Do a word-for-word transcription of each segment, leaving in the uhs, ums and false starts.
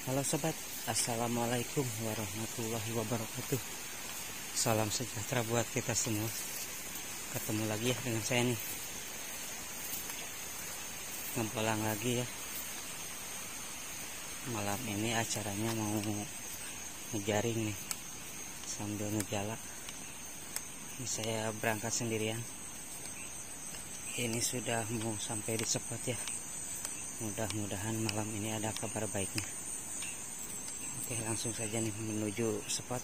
Halo sobat, assalamualaikum warahmatullahi wabarakatuh. Salam sejahtera buat kita semua. Ketemu lagi ya dengan saya nih, ngempelang lagi ya. Malam ini acaranya mau ngejaring nih sambil ngejala. Ini saya berangkat sendirian. Ini sudah mau sampai di spot ya. Mudah-mudahan malam ini ada kabar baiknya. Oke, langsung saja nih menuju spot.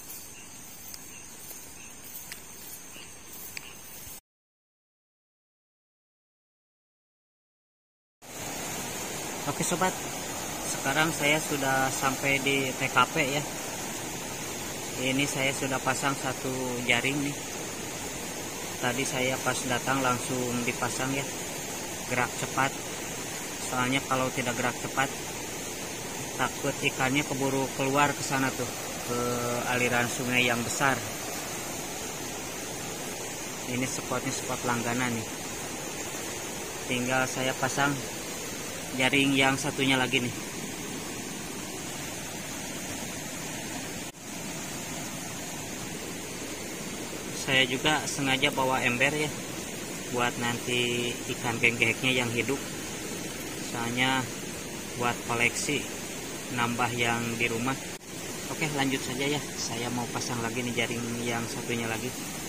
Oke sobat, sekarang saya sudah sampai di T K P ya. Ini saya sudah pasang satu jaring nih. Tadi saya pas datang langsung dipasang ya, gerak cepat. Soalnya kalau tidak gerak cepat takut ikannya keburu keluar ke sana tuh, ke aliran sungai yang besar. Ini spotnya spot langganan nih. Tinggal saya pasang jaring yang satunya lagi nih. Saya juga sengaja bawa ember ya, buat nanti ikan genggeheknya yang hidup. Soalnya buat koleksi, nambah yang di rumah. Oke, lanjut saja ya. Saya mau pasang lagi nih jaring yang satunya lagi.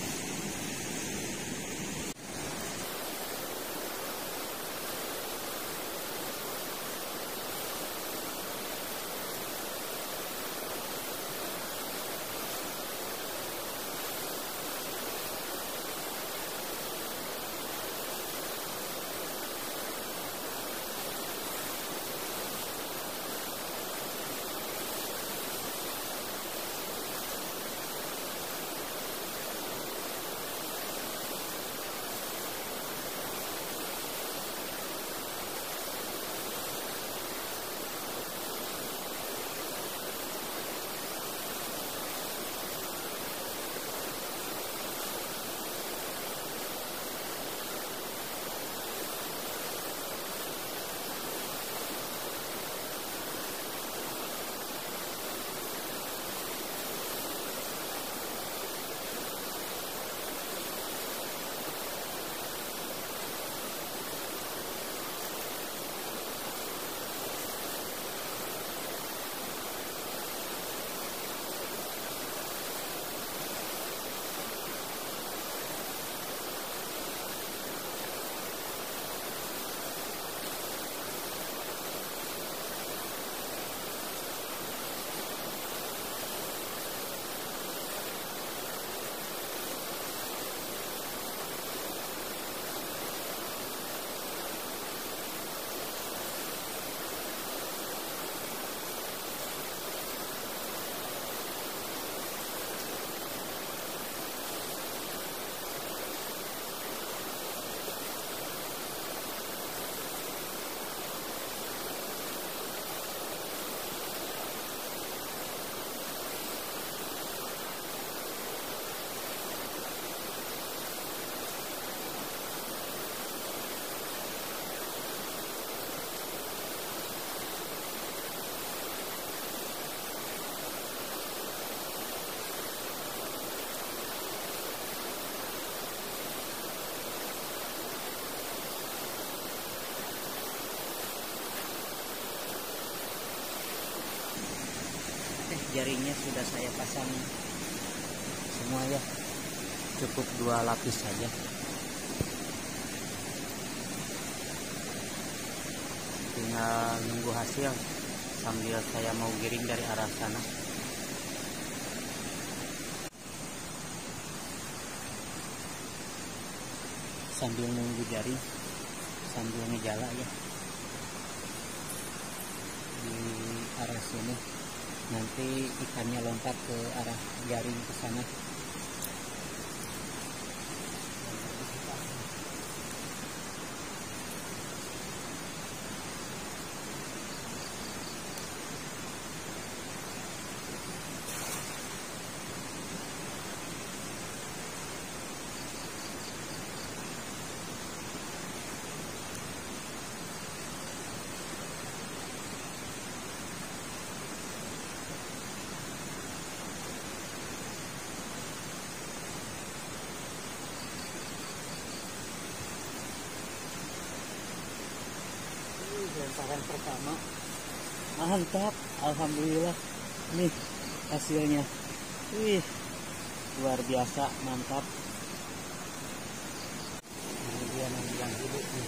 Jaringnya sudah saya pasang semua ya, cukup dua lapis saja. Tinggal nunggu hasil sambil saya mau giring dari arah sana. Sambil nunggu jaring, sambil ngejala ya di arah sini. Nanti ikannya lompat ke arah jaring ke sana. lemparan pertama mantap, alhamdulillah. Nih hasilnya, wih luar biasa, mantap. Ini dia yang hidup nih.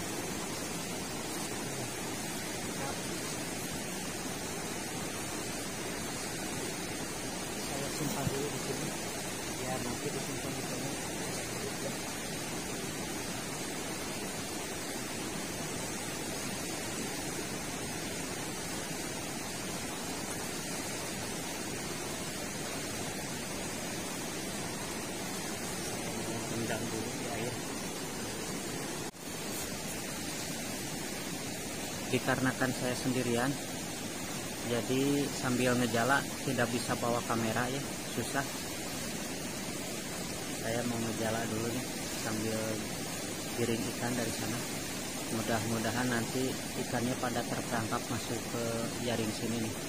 Saya simpan dulu di sini, ya nanti disimpan di sini. Rendam dulu di air. Dikarenakan saya sendirian, jadi sambil ngejala tidak bisa bawa kamera ya, susah. Saya mau ngejala dulu nih sambil giring ikan dari sana. Mudah-mudahan nanti ikannya pada terperangkap masuk ke jaring sini nih.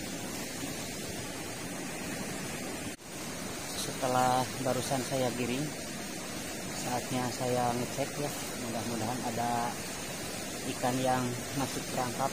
Setelah barusan saya giring, saatnya saya ngecek ya, mudah-mudahan ada ikan yang masuk perangkap.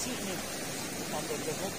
koleksi nih ikan gehek.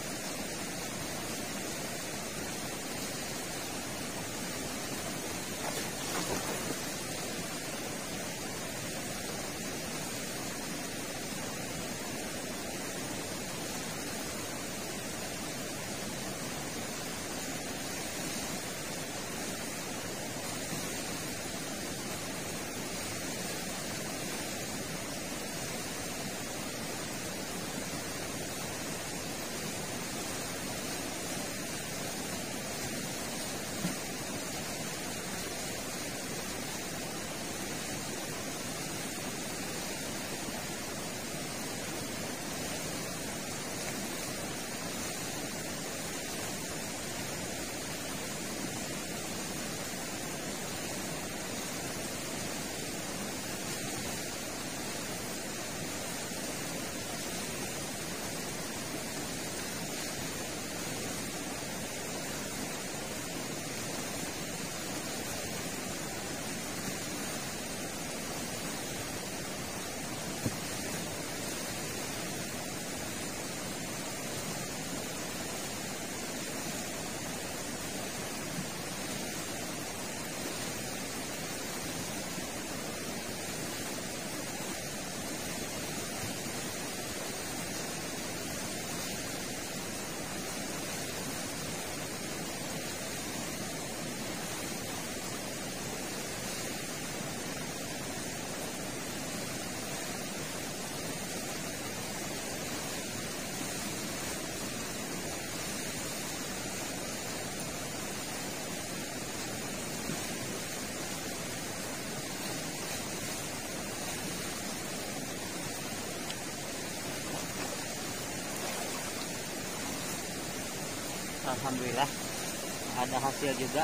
Alhamdulillah ada hasil juga.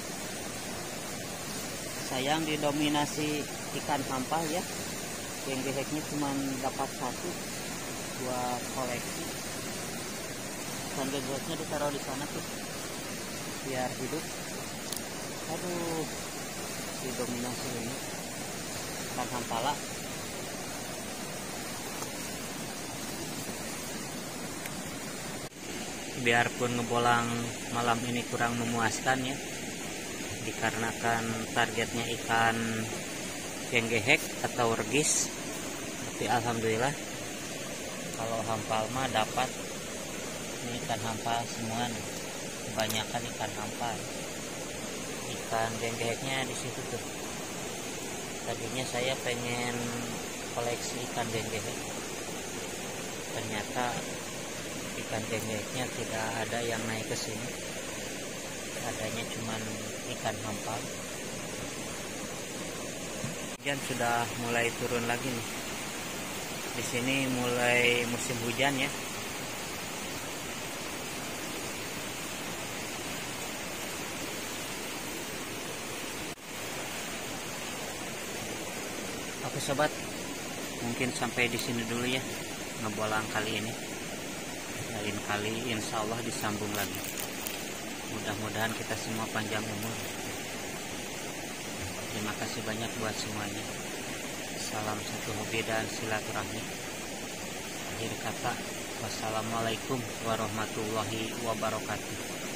Sayang didominasi ikan sampah ya. Yang geheknya cuma dapat satu buat koleksi. Ikan geheknya ditaruh di sana tuh biar hidup. Aduh, didominasi ini ikan sampala. Biarpun ngebolang malam ini kurang memuaskan ya, dikarenakan targetnya ikan gehek atau regis, tapi alhamdulillah kalau hampal mah dapat. Ini ikan hampal semua nih, kebanyakan ikan hampal. Ikan geheknya di situ tuh. Tadinya saya pengen koleksi ikan gehek, ternyata ikan geheknya tidak ada yang naik ke sini, adanya cuman ikan hampal. Hujan sudah mulai turun lagi nih. Di sini mulai musim hujan ya. Oke sobat, mungkin sampai di sini dulu ya ngebolang kali ini. Lain kali insya Allah disambung lagi. Mudah-mudahan kita semua panjang umur. Terima kasih banyak buat semuanya. Salam satu hobi dan silaturahmi. Akhir kata, wassalamualaikum warahmatullahi wabarakatuh.